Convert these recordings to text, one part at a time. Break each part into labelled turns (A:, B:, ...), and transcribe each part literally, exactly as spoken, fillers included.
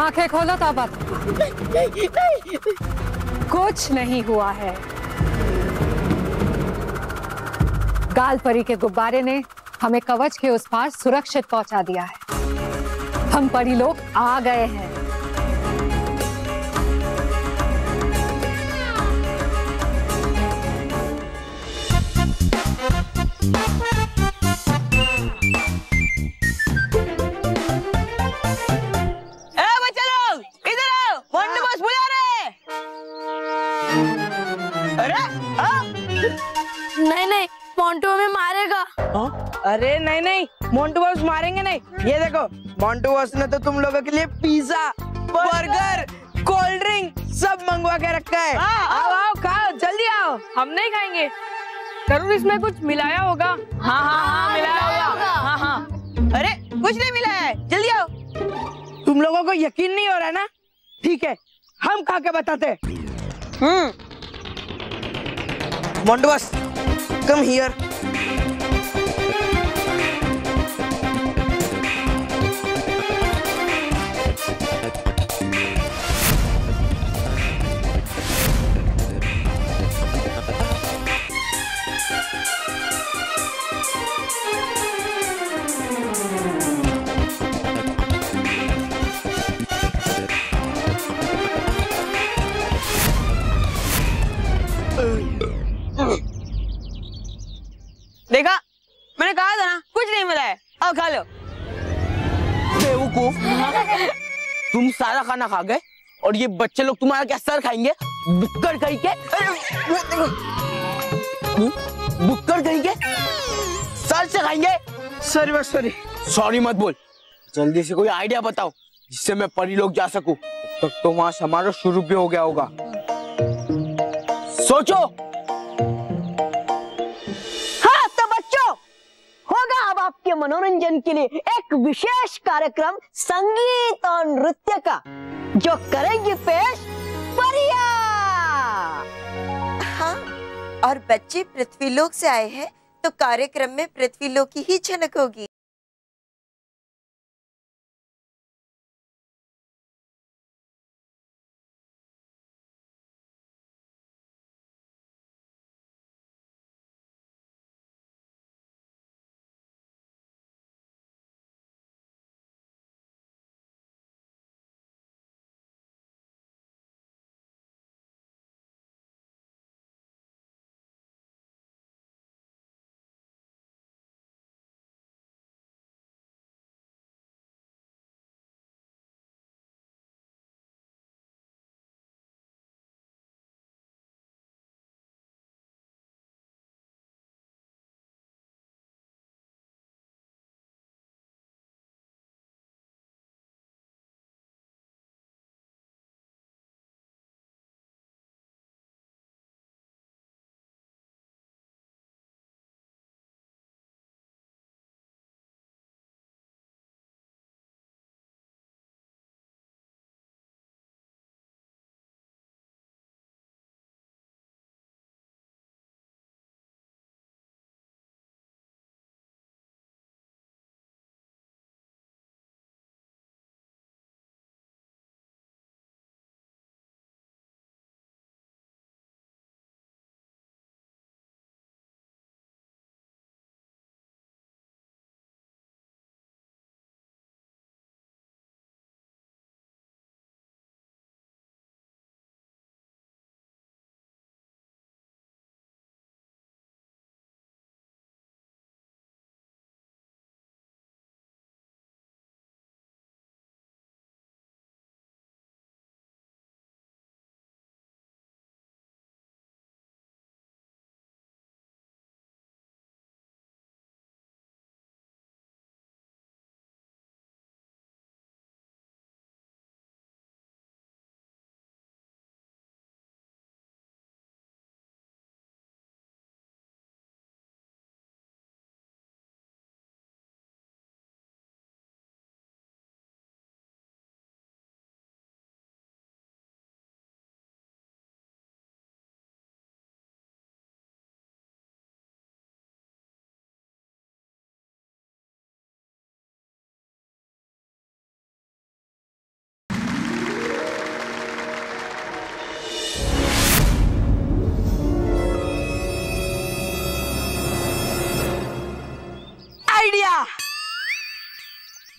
A: आंखें खोलो तौबा।
B: नहीं, नहीं।
A: कुछ नहीं हुआ है। गाल परी के गुब्बारे ने हमें कवच के उस पार सुरक्षित पहुंचा दिया है। हम परिलोक आ गए हैं।
C: नहीं नहीं, मोंटू हमें मारेगा।
B: अरे नहीं नहीं, मोंटू बॉस मारेंगे नहीं। ये देखो, मोंटू बॉस ने तो तुम लोगों के लिए पिज्जा, बर्गर, कोल्ड ड्रिंक सब मंगवा के रखा है। आओ आओ खाओ, जल्दी आओ।
C: हम नहीं खाएंगे, जरूर इसमें कुछ मिलाया होगा।
B: हाँ हाँ हाँ मिलाया होगा। हाँ हाँ, अरे कुछ नहीं मिला है, जल्दी आओ। तुम लोगों को यकीन नहीं हो रहा ना? ठीक है, हम खा के बताते। हम्म मोंटू बॉस, come here. देखा, मैंने कहा था ना, कुछ नहीं मिला है। आओ खा लो। बेवकूफ, तुम सारा खाना खा गए और ये बच्चे लोग तुम्हारा क्या सर खाएंगे? बुक्कर कहीं के, बुक्कर कहीं के सर से खाएंगे। सॉरी बस सॉरी सॉरी मत बोल, जल्दी से कोई आइडिया बताओ जिससे मैं परिलोक जा सकूं। तब तो, तो वहां समारोह शुरू भी हो गया होगा। सोचो।
D: होगा अब आपके मनोरंजन के लिए एक विशेष कार्यक्रम संगीत और नृत्य का, जो करेंगे पेश परिया।
E: हाँ, और बच्चे पृथ्वीलोक से आए हैं तो कार्यक्रम में पृथ्वीलोक की ही झलक होगी।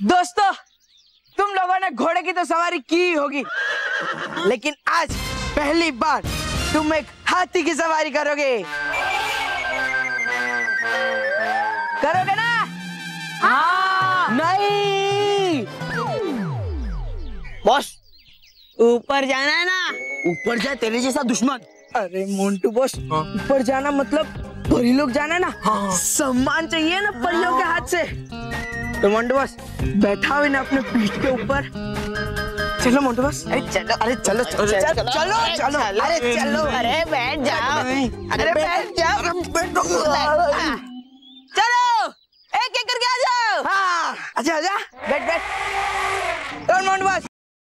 B: दोस्तों, तुम लोगों ने घोड़े की तो सवारी की होगी, लेकिन आज पहली बार तुम एक हाथी की सवारी करोगे। करोगे ना? हाँ। नहीं
D: बॉस, ऊपर जाना है ना?
B: ऊपर जाए तेरे जैसा दुश्मन। अरे मोंटू बॉस, ऊपर जाना मतलब परिलोक जाना ना। हाँ। सम्मान चाहिए ना परिलोक के हाथ से। तो मोंटू बॉस बैठा हुआ ना अपने पीठ के ऊपर। चलो मोंटू बॉस। अरे चलो, अरे चलो चलो चलो चलो चलो, अरे चलो,
D: अरे बैठ जाओ,
B: अरे बैठ जाओ,
D: चलो एक एक करके आ जाओ।
B: हाँ, आजा आजा, बैठ बैठ। कौन मोंटू बॉस?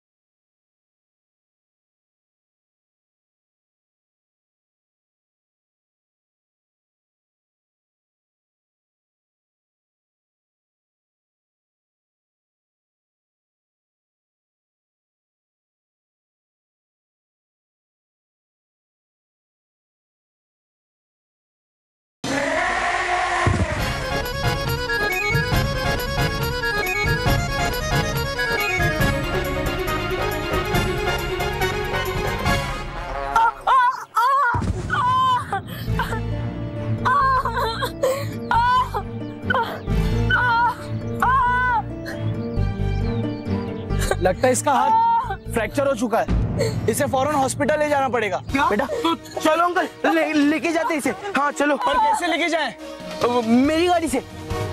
F: लगता है इसका हाथ फ्रैक्चर हो चुका है, इसे फौरन हॉस्पिटल ले जाना पड़ेगा।
B: बेटा तो चलो अंकल, ले, लेके जाते इसे। हाँ चलो।
F: पर कैसे लेके जाएं?
B: मेरी गाड़ी से।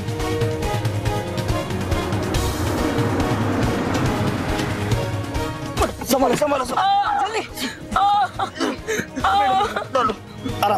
B: संभालो संभालो जल्दी।
F: आराम।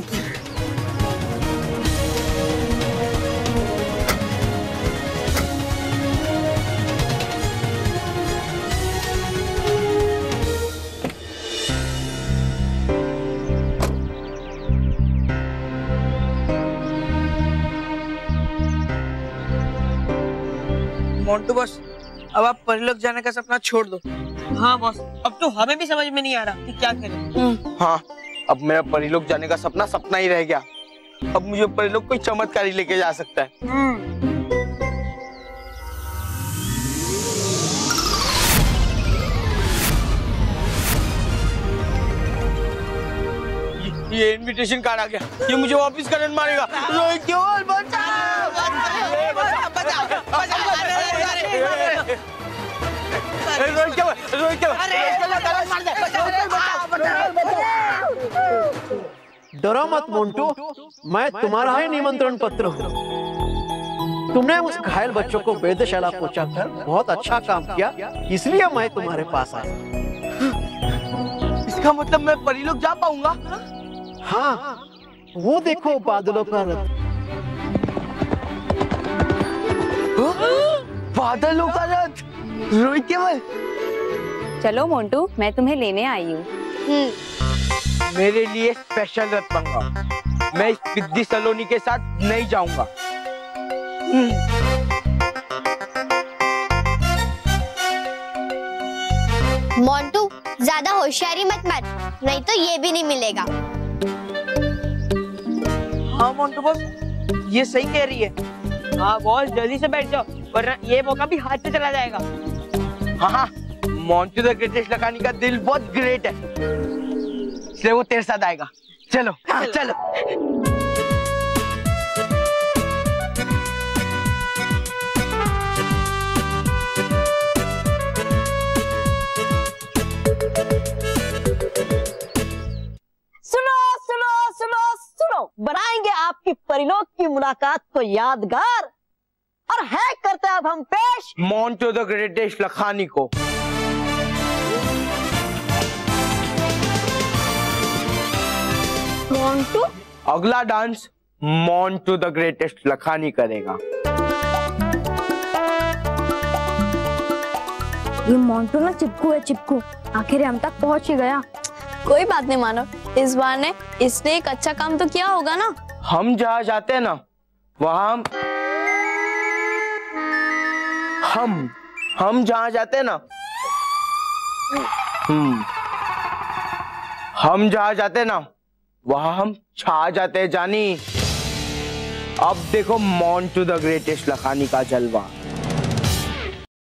B: मोंटू बॉस, अब आप परिलोक जाने का सपना छोड़ दो।
D: हाँ बॉस, अब तो हमें भी समझ में नहीं आ रहा कि क्या करें।
B: हाँ, अब मेरा परिलोक जाने का सपना सपना ही रह गया। अब मुझे परिलोक कोई चमत्कारी लेके जा सकता है। ये, ये इनविटेशन कार्ड आ गया, ये मुझे वापस करंट मारेगा। रोहित केवल बचाओ, बचाओ, बचाओ, बचाओ, बचाओ। रोहित केवल, रोहित केवल,
G: डरो मत मोंटू, मैं तुम्हारा ही निमंत्रण पत्र हूँ। तुमने उस घायल बच्चों को वेधशाला पहुंचाकर बहुत अच्छा काम किया, इसलिए मैं तुम्हारे पास आया।
B: इसका मतलब मैं परिलोक जा पाऊंगा?
G: हाँ, वो देखो बादलों का रथ।
B: बादलों का रथ। रोहित केवल,
H: चलो मोंटू, मैं तुम्हें लेने आई हूँ।
B: मेरे लिए स्पेशल रथ मंगाओ। मैं इस पिद्दी सलोनी के साथ नहीं जाऊंगा।
I: मोंटू, ज्यादा होशियारी मत मत, नहीं तो ये भी नहीं मिलेगा।
B: हाँ मोंटू बॉस, ये सही कह रही है।
D: हाँ बॉस, जल्दी से बैठ जाओ, वरना ये मौका भी हाथ से चला जाएगा।
B: हाँ हाँ, मोंटू द ग्रेटेस्ट लखानी का दिल बहुत ग्रेट है, इसलिए वो तेरे साथ आएगा। चलो हाँ, चलो।
D: सुनो सुनो सुनो सुनो, बनाएंगे आपकी परिलोक की मुलाकात को यादगार, और है करते अब हम पेश
B: मोंटू द ग्रेटेस्ट लखानी को।
I: मोंटू?
B: अगला dance Montu the greatest Lakhani करेगा।
J: ये मोंटू ना चिपकू है, चिपकू, आखिर हम तक पहुंच ही गया।
K: कोई बात नहीं मानव, इस बार ने इसने एक अच्छा काम तो किया होगा ना।
B: हम जहाँ जाते हैं ना, वहाँ हम हम हम जहाँ जाते हैं ना, हम हम जहाँ जाते हैं ना, वहाँ हम छा जाते हैं जानी। अब देखो मोंटू द ग्रेटेस्ट लखानी का जलवा।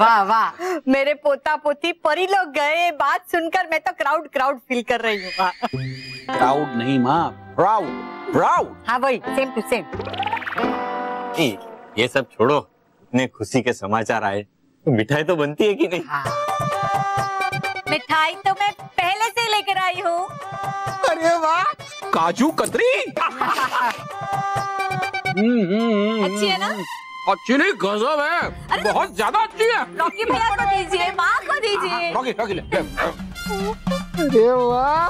L: वाह वाह, मेरे पोता पोती परी लोग गए, बात सुनकर मैं तो क्राउड क्राउड फील कर रही हूँ।
M: प्राउड नहीं माँ, प्राउड प्राउड।
L: हाँ वही, सेम टू सेम।
N: ये सब छोड़ो, इतने खुशी के समाचार आए, तो मिठाई तो बनती है कि नहीं?
L: मिठाई तो मैं पहले से लेकर आई हूँ।
M: अरे वाह, काजू कतरी।
K: अच्छी है ना?
M: अच्छी नहीं, गजब है, बहुत ज्यादा अच्छी है।
K: रॉकी भैया को दीजिए, माँ को दीजिए।
M: रॉकी रॉकी ले।
B: अरे वाह,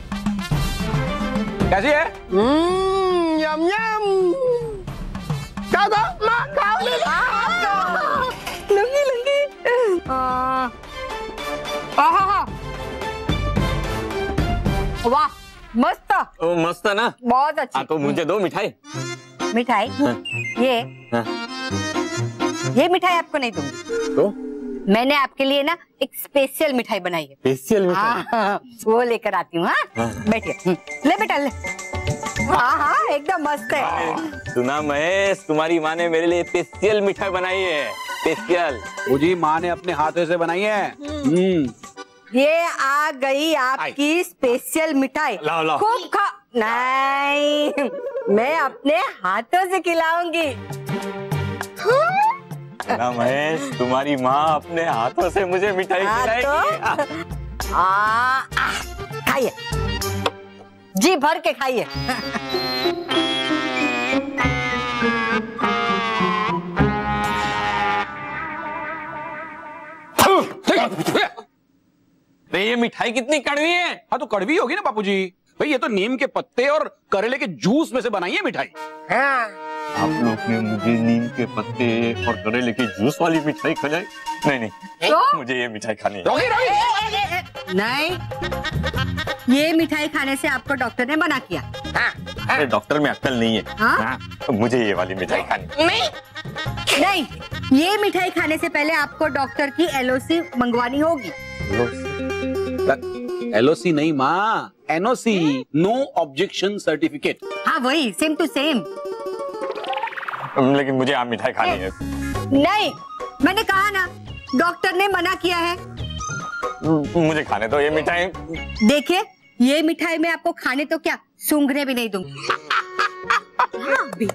M: कैसी है?
B: यम यम। क्या था? माँ खाओ ले। लंगी लंगी।
L: आहा, वाह मस्त।
N: ओ, मस्त है ना?
L: बहुत अच्छी।
N: हाँ तो मुझे दो मिठाई।
L: मिठाई? ये
N: हाँ।
L: ये मिठाई आपको नहीं दूंगी।
N: तो?
L: मैंने आपके लिए ना एक स्पेशल मिठाई बनाई है।
N: स्पेशल मिठाई?
L: हाँ, वो लेकर आती हूँ। हाँ बैठिए, ले बेटा ले। हाँ हाँ एकदम मस्त है।
N: सुना महेश, तुम्हारी माँ ने मेरे लिए स्पेशल मिठाई बनाई है। स्पेशल।
M: मुझे माँ ने अपने हाथों से बनाई है। हम्म।
L: ये आ गई आपकी स्पेशल मिठाई।
N: लाओ लाओ।
L: खूब खा। नहीं, मैं अपने हाथों से खिलाऊंगी।
N: ना महेश, तुम्हारी माँ अपने हाथों से मुझे मिठाई खिलाएगी।
L: तो? आ, खाइए, जी भर के खाइए।
N: तो ये मिठाई कितनी कड़वी है?
M: हाँ तो कड़वी होगी ना बापूजी, भाई ये तो नीम के पत्ते और करेले के जूस में से बनाई है मिठाई।
L: हाँ।
N: आप लोग ने मुझे नीम के पत्ते और करेले के जूस वाली मिठाई खिलाई? नहीं नहीं,
L: तो?
N: मुझे ये मिठाई खानी है।
L: रोकी, रोकी। नहीं, ये मिठाई खाने से आपको डॉक्टर ने मना किया। हाँ,
N: अरे डॉक्टर में अक्ल नहीं है।
L: हाँ?
N: हाँ, तो मुझे ये वाली मिठाई खानी है।
L: नहीं नहीं, ये मिठाई खाने से पहले आपको डॉक्टर की एल ओ सी मंगवानी होगी।
M: एल ओ सी नहीं माँ, N O C, no objection certificate.
L: हाँ वही, सेम टू सेम।
N: लेकिन मुझे आप मिठाई खानी है।
L: नहीं, मैंने कहा ना, डॉक्टर ने मना किया है।
N: मुझे खाने दो ये मिठाई।
L: देखिए, ये मिठाई मैं आपको खाने तो क्या, सूंघने भी नहीं दूंगी। हाँ, भी।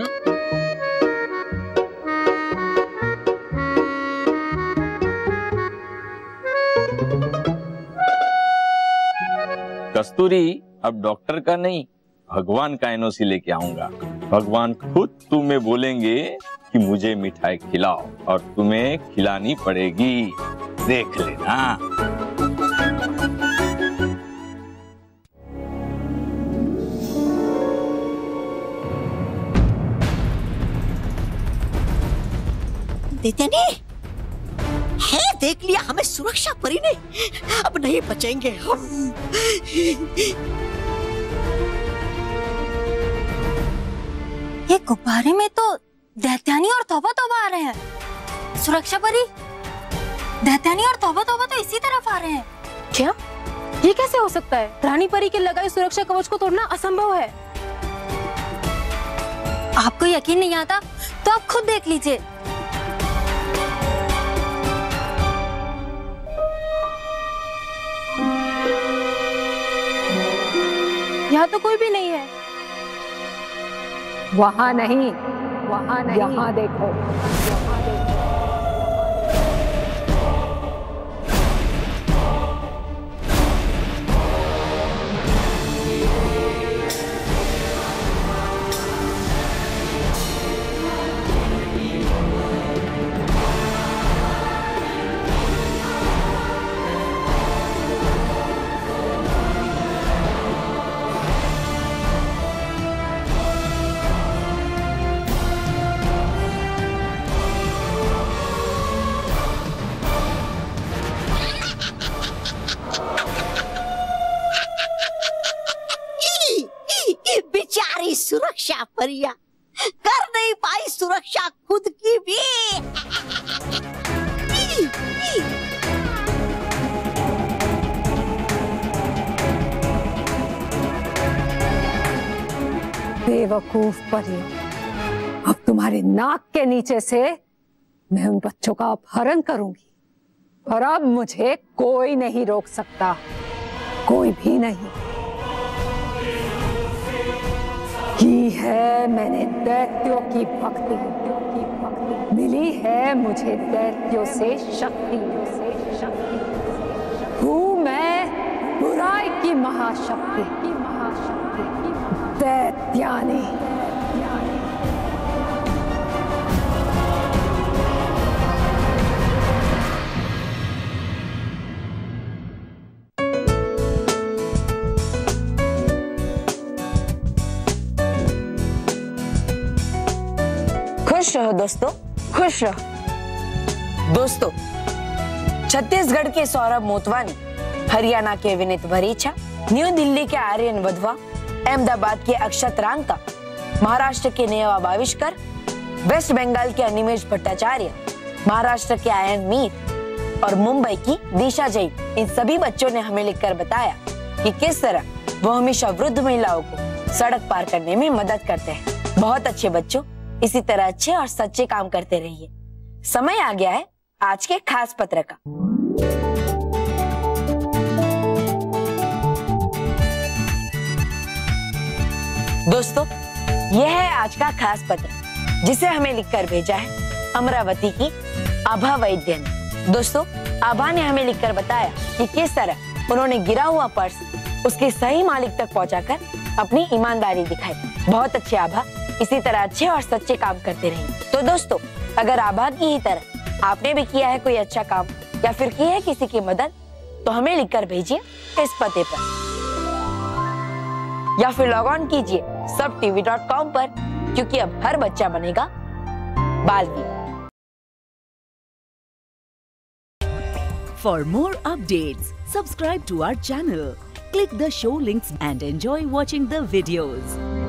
N: कस्तूरी, अब डॉक्टर का नहीं, भगवान का एन ओ सी लेके आऊंगा। भगवान खुद तुम्हें बोलेंगे कि मुझे मिठाई खिलाओ, और तुम्हें खिलानी पड़ेगी, देख लेना।
D: दैत्यानी, है देख लिया हमें सुरक्षा परी ने, अब नहीं बचेंगे हम।
J: ये गुब्बारे में तो दैत्यानी और तौबा तौबा आ रहे हैं। सुरक्षा परी, दैत्यानी और तौबा तौबा तो इसी तरफ आ रहे हैं।
C: क्या? ये कैसे हो सकता है? रानी परी के लगाए सुरक्षा कवच को तोड़ना असंभव है।
J: आपको यकीन नहीं आता तो आप खुद देख लीजिए।
C: यहाँ तो कोई भी नहीं है।
A: वहाँ नहीं, वहाँ नहीं, यहाँ देखो।
D: सुरक्षा परिया कर नहीं पाई सुरक्षा खुद की भी।
A: बेवकूफ परी, अब तुम्हारे नाक के नीचे से मैं उन बच्चों का अपहरण करूंगी और अब मुझे कोई नहीं रोक सकता, कोई भी नहीं। की है मैंने दैत्यों की भक्ति, मिली है मुझे दैत्यों से शक्ति, हूँ मैं बुराई की महाशक्ति, दैत्यानी।
B: खुश रहो दोस्तों, खुश रहो दोस्तों। छत्तीसगढ़ के सौरभ मोतवानी, हरियाणा के विनीत भरीचा, न्यू दिल्ली के आर्यन वधवा, अहमदाबाद के अक्षत रांका, महाराष्ट्र के नेवा बाविष्कर, वेस्ट बंगाल के अनिमेश भट्टाचार्य, महाराष्ट्र के आयन मीर और मुंबई की दिशा जैन, इन सभी बच्चों ने हमें लिखकर बताया कि किस तरह वो हमेशा वृद्ध महिलाओं को सड़क पार करने में मदद करते हैं। बहुत अच्छे बच्चों, इसी तरह अच्छे और सच्चे काम करते रहिए। समय आ गया है आज के खास पत्र का। दोस्तों, यह है आज का खास पत्र जिसे हमें लिखकर भेजा है अमरावती की आभा वैद्य ने। दोस्तों, आभा ने हमें लिखकर बताया कि किस तरह उन्होंने गिरा हुआ पर्स उसके सही मालिक तक पहुंचाकर अपनी ईमानदारी दिखाई। बहुत अच्छे आभा, इसी तरह अच्छे और सच्चे काम करते रहिए। तो दोस्तों, अगर आभा की ही तरह आपने भी किया है कोई अच्छा काम या फिर की है किसी की मदद, तो हमें लिखकर भेजिए इस पते पर, या फिर लॉग ऑन कीजिए सब टीवी डॉट कॉम पर, क्योंकि अब हर बच्चा बनेगा Baalveer.
O: For more updates, subscribe to our channel, click the show links and enjoy watching the videos.